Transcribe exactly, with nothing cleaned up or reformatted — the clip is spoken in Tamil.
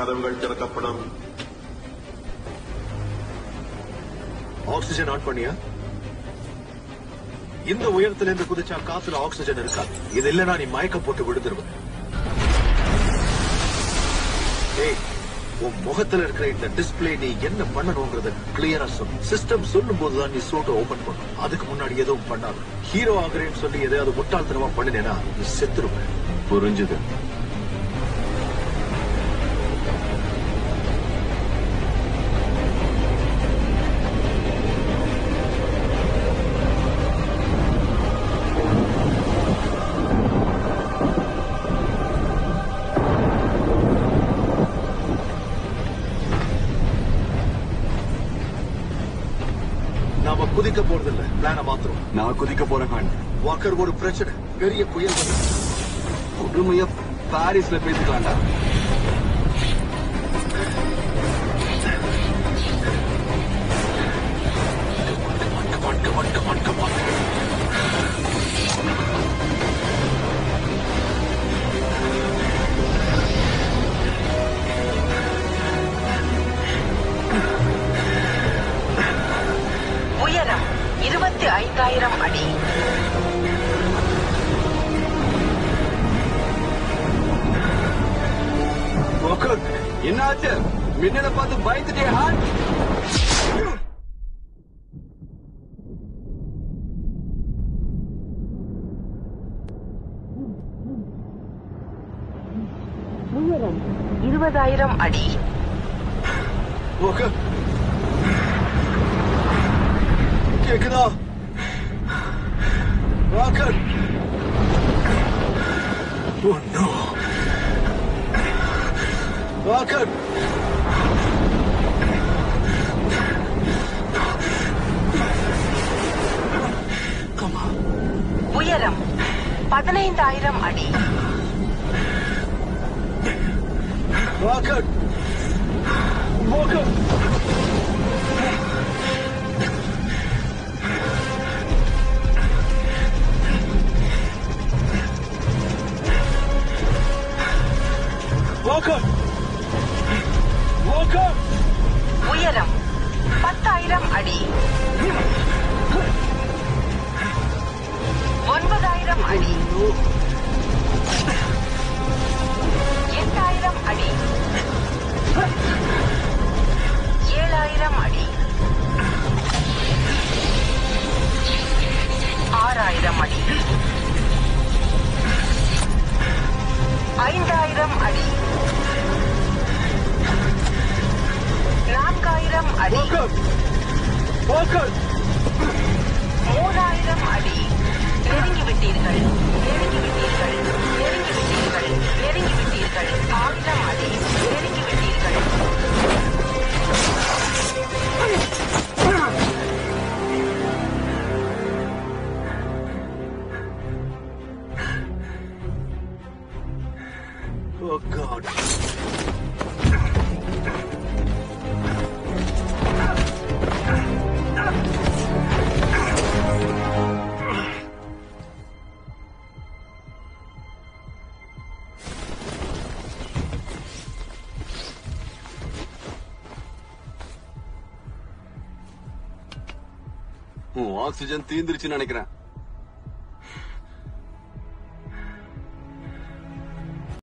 கதவுகள் திறக்கப்படும். ஆக்சிஜன் ஆன் பண்ணியா? இந்த உயரத்துல இருந்து குதிச்சா காத்துல ஆக்சிஜன் இருக்காது. இது இல்லனா நீ மயக்கம் போட்டு விழுந்துருவ. ஏய், உன் முகத்துல இருக்கிற இந்த டிஸ்பிளே நீ என்ன பண்ணணும்ங்கறத கிளியரா சொல்லு. சிஸ்டம் சொல்லும் போதுதான் நீ சோட்டை ஓபன் பண்ணும். அதுக்கு முன்னாடி எதுவும் பண்ணாது. ஹீரோ ஆகுறேன்னு சொல்லி எதையாவது முட்டாள்தனமா பண்ணினேன்னா நீ செத்துருவ. புரிஞ்சுது? குதிக்க போறதில்ல, பிளான மாத்திரம். நான் குதிக்க போறேன். வாக்கர், ஒரு பிரச்சனை. பெரிய புயல் வந்து பொறுமையா பாரிஸ்ல பேசிக்கலாம்டா. இருபத்தி ஐந்தாயிரம் அடி. என்னாச்சு? மின்னலை பார்த்து பயந்துட்டே ஹான். உயரம் இருபதாயிரம் அடி. கேக்குதா? Rocket. Oh no. Rocket. Come on. உயரம் பதினைந்தாயிரம் அடி. ராக்கெட். ராக்கெட். உயரம் பத்தாயிரம் அடி. ஒன்பதாயிரம் அடி. எட்டாயிரம் அடி. ஏழாயிரம் அடி. ஆறாயிரம் அடி. ஐந்தாயிரம் அடி. நான்காயிரம் அடி. மூணாயிரம் அடி. நெருங்கிவிட்டீர்கள், நெருங்கிவிட்டீர்கள், நெருங்கிவிட்டீர்கள், நெருங்கிவிட்டீர்கள். ஆயிரம் அடி. நெருங்கிவிட்டீர்கள். Oh God. ஆக்சிஜன் தீந்துருச்சுன்னு நினைக்கிறேன்.